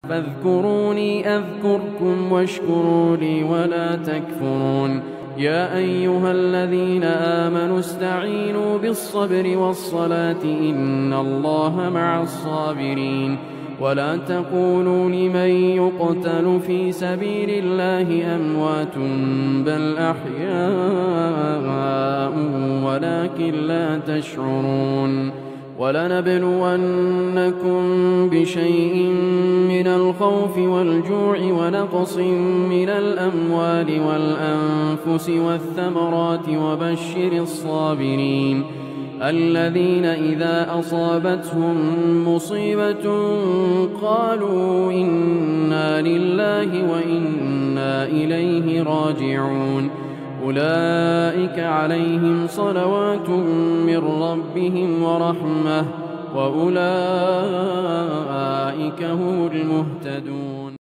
فاذكروني أذكركم واشكروا لي ولا تكفرون. يا أيها الذين آمنوا استعينوا بالصبر والصلاة إن الله مع الصابرين. ولا تقولوا لمن يقتل في سبيل الله أموات بل أحياء ولكن لا تشعرون. ولنبلونكم بشيء من الخوف والجوع ونقص من الأموال والأنفس والثمرات وبشر الصابرين الذين إذا أصابتهم مصيبة قالوا إنا لله وإنا إليه راجعون. أولئك عليهم صلوات من ربهم ورحمة وأولئك هم المهتدون.